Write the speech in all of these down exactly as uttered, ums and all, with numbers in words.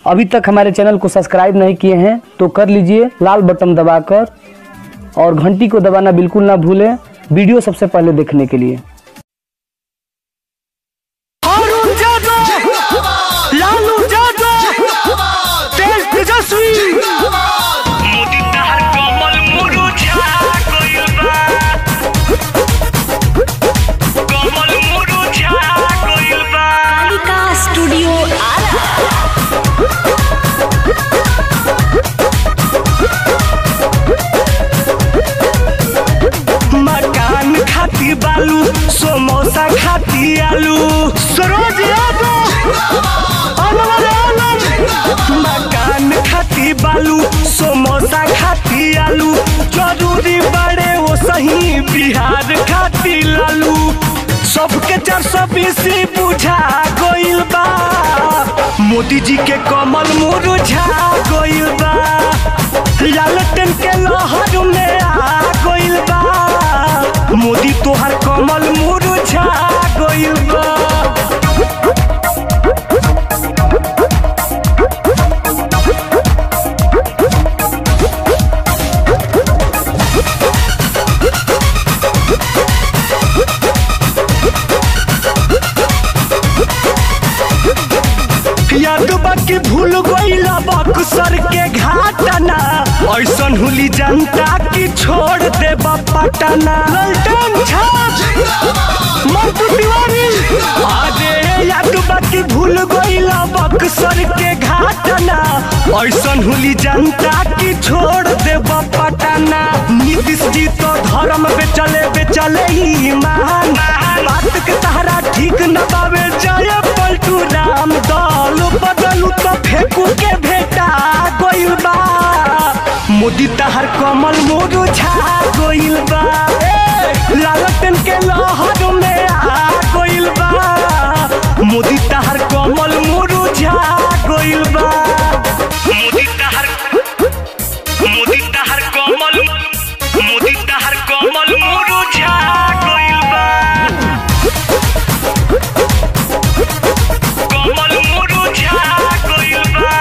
अभी तक हमारे चैनल को सब्सक्राइब नहीं किए हैं तो कर लीजिए लाल बटन दबाकर, और घंटी को दबाना बिल्कुल ना भूलें वीडियो सबसे पहले देखने के लिए। बालू समोसा खाती आलू सरोज मकान खाती बालू समोसा खाती आलू जरूरी बड़े वो सही बिहार खाती लालू सबके चार सौ बीस बुझा गोइल बा मोदी जी के कमल मुरझा गोइल बा लालटेन के लहर में आ गोइल बा मोदी तोहर कमल मुरझा गोइल बा। याद बाकी भूल गइला बक्सर के घाटना ऐसन हुली जनता की छोड़ दे पटना ललटन मंटू तिवारी अरे याद बाकी भूल गइला बक्सर के घाटना ऐसन हुली जनता की छोड़ दे पटना नीतीश जी तो धर्म बेचले बेचले ही मान बात के तहरा ठीक न पावे जाए पलटू राम दल बदलू तो फेंकू के भेटा गोइल बा मोदी तहर कमल मुरझा गोइल बा लालटेन के लहर में आ गोइल बा मोदी तहर कमल मुरझा गोइल बा मोदी तहर मोदी तहर कमल मोदी तहर कमल मुरझा गोइल बा कमल मुरझा गोइल बा।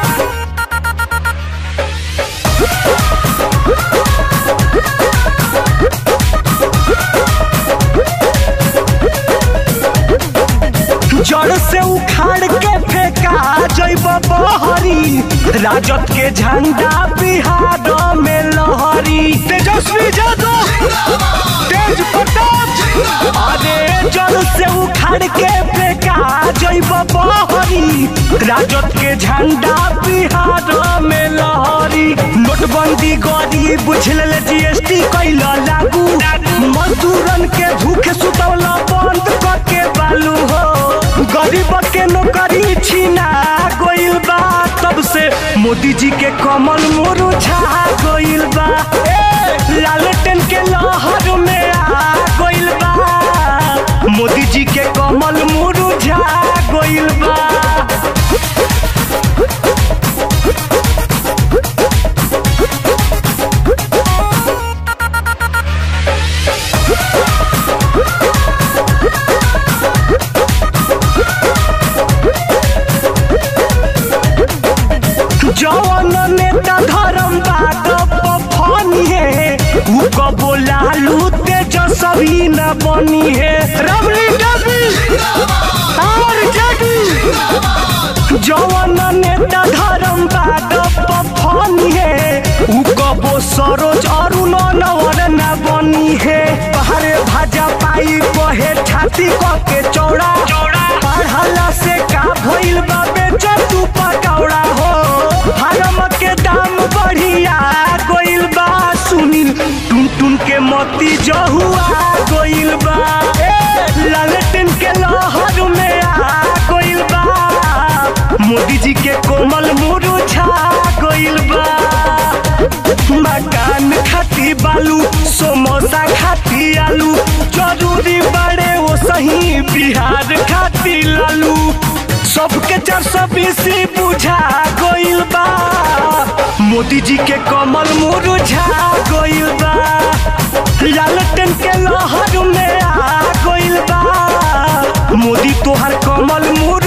जड़ से उखाड़ के फेंका जइब बहरी राजद के झंडा बिहार में लहरी तेजस्वी यादव तेज प्रताप अरे जड़ से उखाड़ के फेंका जइब बहरी राजद के झंडा बिहार में लहरी नोटबंदी गरीब बुझल जीएसटी कैल लागू मजदूरन के भूखे सुतवला बंद करके बालू हो गरीब के नौकरी छीना गोइल बा तब से मोदी जी के कमल मुरझा गोइल बा लालटेन के लहर में आ गोइल बा मोदी जी के कमल मुरझा गोइल बा। जवान नेता धर्म बानी है उ कबो लालू तेजस्वी न बनी है रबड़ी डबी और जगी जवान नेता धर्म बानी है उ कबो सरोज अरुण नवर न बनी है पहाड़े भाजा पाई बहे छाती के चौड़ा पढ़ला से का भइल बा बेचा तू पकौड़ा हो फार्म के दाम बढ़िया गोइल बा सुनील टुन टुन के मोती जहुआ गोइल बा लालटेन के लहर में आ गोइल बा मोदी जी के कोमल मुरझा गोइल बा मकान खाती बालू समोसा खाती आलू जरूरी बड़े वो सही बिहार खाती लालू सबके चार सौ बीस बुझा गोइल बा मोदी जी के कमल मुरझा गोइल बा लालटेन के लहर में आ गोइल बा मोदी तोहर कमल मुरझा